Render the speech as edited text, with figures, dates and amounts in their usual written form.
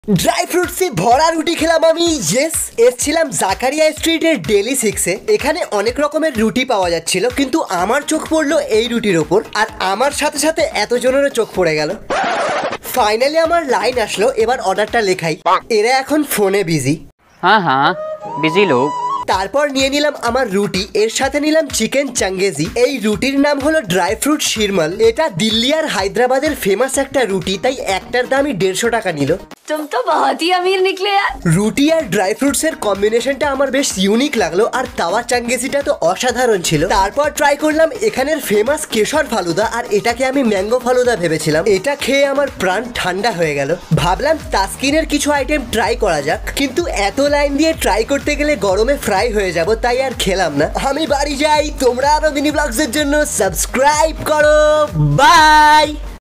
Dry ফ্রুটসে ভরা রুটি খেলাম আমি। ইয়েস, এসছিলাম জাকারিয়া স্ট্রিটের ডেলি সিক্সে। এখানে অনেক রকমের রুটি পাওয়া যাচ্ছিল, কিন্তু আমার চোখ পড়লো এই রুটির ওপর, আর আমার সাথে সাথে এতজনেরও চোখ পড়ে গেল। ফাইনালি আমার লাইন আসলো, এবার অর্ডারটা লেখাই। এরা এখন ফোনে বিজি। हाँ बिजी लोग। তারপর নিয়ে নিলাম আমার রুটি, এর সাথে নিলাম চিকেন চাঙ্গেজি। এই রুটির নাম হলো ড্রাই ফ্রুট শিরমাল। এটা দিল্লি আর হায়দ্রাবাদের ফেমাস একটা রুটি, তাই একটার দামই 150 টাকা নিল। तुम तो बहुत ही अमीर निकले यार। রুটি আর ড্রাই ফ্রুটস এর কম্বিনেশনটা আমার বেশ ইউনিক লাগলো, আর তাওয়া চাঙ্গেজিটা তো অসাধারণ ছিল। তারপর ট্রাই করলাম এখানের ফেমাস কেশর ফালুদা, আর এটাকে আমি ম্যাঙ্গো ফালুদা ভেবেছিলাম। এটা খেয়ে আমার প্রাণ ঠান্ডা হয়ে গেল। ভাবলাম তাসকিনের কিছু আইটেম ট্রাই করা যাক, কিন্তু এত লাইন দিয়ে ট্রাই করতে গেলে গরমে ফ্রাই হয়ে যাব, তাই আর খেলাম না। আমি বাড়ি যাই, তোমরা আরো মিনি ব্লগসের জন্য সাবস্ক্রাইব করো। বাই।